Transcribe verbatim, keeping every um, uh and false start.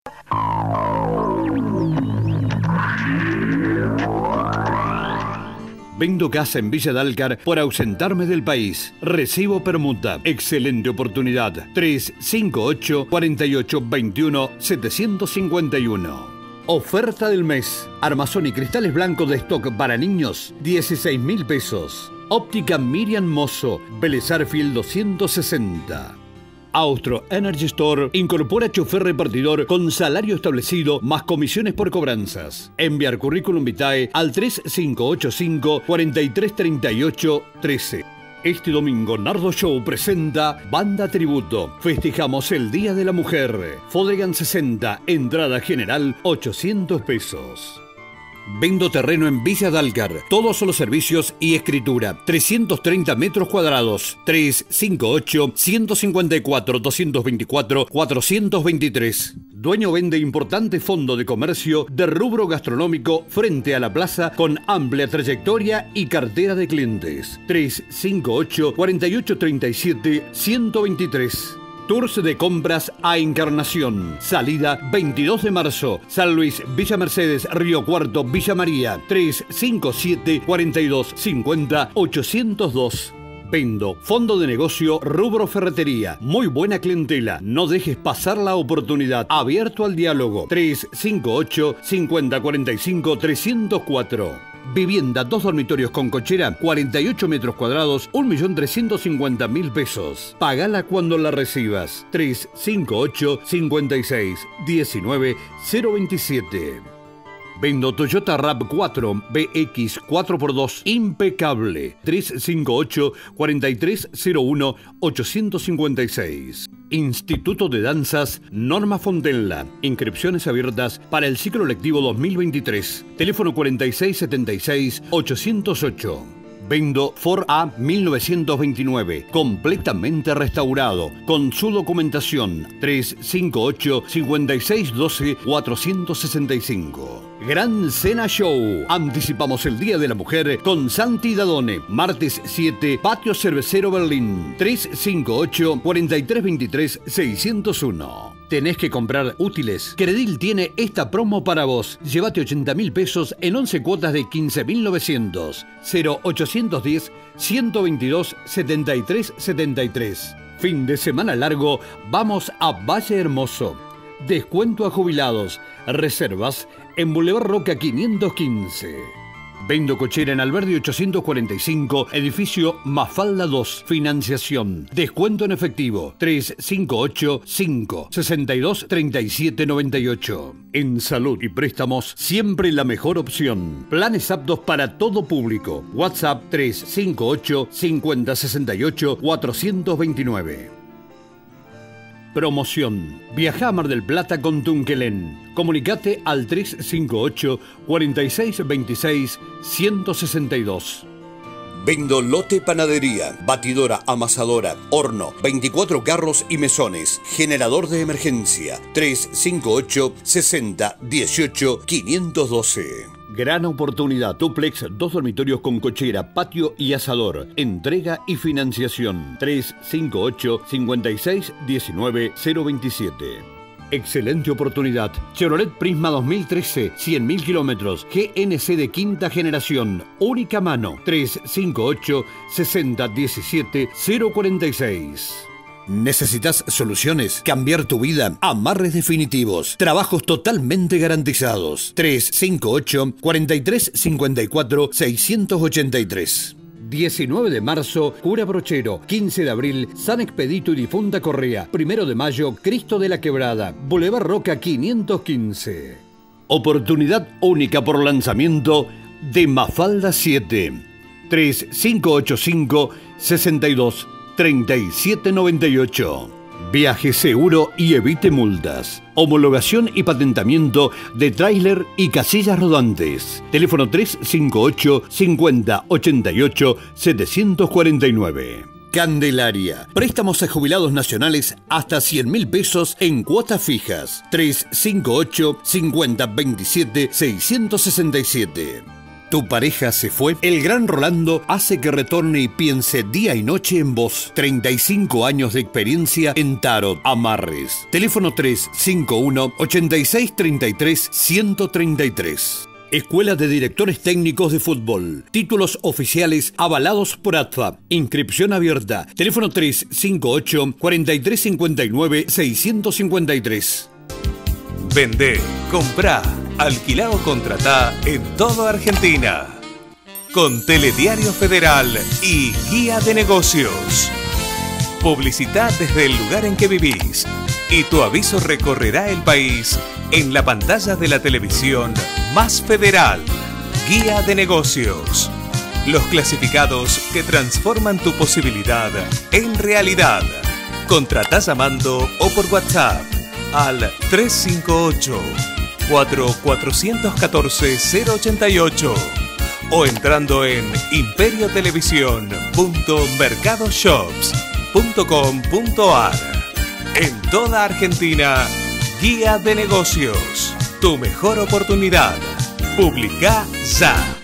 Vendo casa en Villa Dálcar por ausentarme del país. Recibo permuta. Excelente oportunidad. tres cinco ocho, cuatro ocho dos uno, siete cinco uno. Oferta del mes. Armazón y cristales blancos de stock para niños, dieciséis mil pesos. Óptica Miriam Mozo, Vélez Arfield doscientos sesenta. Austro Energy Store incorpora chofer repartidor con salario establecido más comisiones por cobranzas. Enviar currículum vitae al tres cinco ocho cinco, cuatro tres tres ocho, uno tres. Este domingo Nardo Show presenta Banda Tributo. Festejamos el Día de la Mujer. Fodregan sesenta, entrada general ochocientos pesos. Vendo terreno en Villa Dálcar. Todos los servicios y escritura. trescientos treinta metros cuadrados. tres cinco ocho, uno cinco cuatro, dos dos cuatro, cuatro dos tres. Dueño vende importante fondo de comercio de rubro gastronómico frente a la plaza con amplia trayectoria y cartera de clientes. tres cinco ocho, cuatro ocho tres siete, uno dos tres. Tours de compras a Encarnación. Salida veintidós de marzo. San Luis, Villa Mercedes, Río Cuarto, Villa María. tres cinco siete, cuatro dos cinco cero, ocho cero dos. Vendo fondo de negocio rubro ferretería. Muy buena clientela. No dejes pasar la oportunidad. Abierto al diálogo. tres cinco ocho, cinco cero cuatro cinco, tres cero cuatro. Vivienda, dos dormitorios con cochera, cuarenta y ocho metros cuadrados, un millón trescientos cincuenta mil pesos. Pagala cuando la recibas. tres cinco ocho, cinco seis, uno nueve, cero veintisiete. Vendo Toyota RAV cuatro B X cuatro por dos impecable. tres cinco ocho, cuatro tres cero uno, ocho cinco seis. Instituto de Danzas Norma Fontella. Inscripciones abiertas para el ciclo lectivo dos mil veintitrés. Teléfono cuarenta y seis setenta y seis, ochocientos ocho. Vendo Ford A mil novecientos veintinueve, completamente restaurado, con su documentación. tres cinco ocho, cinco seis uno dos, cuatro seis cinco. Gran Cena Show. Anticipamos el Día de la Mujer con Santi Dadone. Martes siete, Patio Cervecero Berlín. tres cinco ocho, cuatro tres dos tres, seis cero uno. ¿Tenés que comprar útiles? Credil tiene esta promo para vos. Llévate ochenta mil pesos en once cuotas de quince mil novecientos. cero ochocientos diez, ciento veintidós, setenta y tres setenta y tres. Fin de semana largo, vamos a Valle Hermoso. Descuento a jubilados. Reservas en Boulevard Roca quinientos quince. Vendo cochera en Alberdi ochocientos cuarenta y cinco, edificio Mafalda dos, financiación. Descuento en efectivo, tres cinco ocho, cinco, seis dos, tres siete nueve ocho. En salud y préstamos, siempre la mejor opción. Planes aptos para todo público. WhatsApp tres cinco ocho, cinco cero seis ocho, cuatro dos nueve. Promoción. Viajá a Mar del Plata con Tunquelén. Comunicate al tres cinco ocho, cuatro seis dos seis, uno seis dos. Vendo lote panadería, batidora, amasadora, horno, veinticuatro carros y mesones, generador de emergencia, tres cinco ocho, sesenta, dieciocho, quinientos doce. Gran oportunidad. Duplex, dos dormitorios con cochera, patio y asador. Entrega y financiación. tres cinco ocho, cinco seis, uno nueve, cero veintisiete. Excelente oportunidad. Chevrolet Prisma dos mil trece, cien mil kilómetros. G N C de quinta generación. Única mano. tres cinco ocho, sesenta, diecisiete, cero cuarenta y seis. ¿Necesitas soluciones? ¿Cambiar tu vida? Amarres definitivos. Trabajos totalmente garantizados. tres cinco ocho, cuatro tres cinco cuatro, seis ocho tres. diecinueve de marzo, Cura Brochero. quince de abril, San Expedito y Difunta Correa. primero de mayo, Cristo de la Quebrada. Boulevard Roca quinientos quince. Oportunidad única por lanzamiento de Mafalda siete. tres cinco ocho cinco, sesenta y dos, treinta y siete noventa y ocho. Viaje seguro y evite multas. Homologación y patentamiento de tráiler y casillas rodantes. Teléfono tres cinco ocho, cincuenta, ochenta y ocho, setecientos cuarenta y nueve. Candelaria. Préstamos a jubilados nacionales hasta cien mil pesos en cuotas fijas. tres cinco ocho, cincuenta, veintisiete, seiscientos sesenta y siete. ¿Tu pareja se fue? El Gran Rolando hace que retorne y piense día y noche en vos. treinta y cinco años de experiencia en tarot, amarres. Teléfono tres cinco uno, ochenta y seis, treinta y tres, ciento treinta y tres. Escuela de Directores Técnicos de Fútbol. Títulos oficiales avalados por A T F A. Inscripción abierta. Teléfono tres cinco ocho, cuarenta y tres cincuenta y nueve, seiscientos cincuenta y tres. Vendé, comprá, alquilá o contratá en toda Argentina. Con Telediario Federal y Guía de Negocios. Publicitá desde el lugar en que vivís y tu aviso recorrerá el país en la pantalla de la televisión más federal. Guía de Negocios. Los clasificados que transforman tu posibilidad en realidad. Contratá llamando o por WhatsApp al tres cinco ocho, cuatro cuatro uno cuatro, cero ocho ocho o entrando en imperio televisión punto mercadoshops punto com punto ar. En toda Argentina, Guía de Negocios. Tu mejor oportunidad. Publicá ya.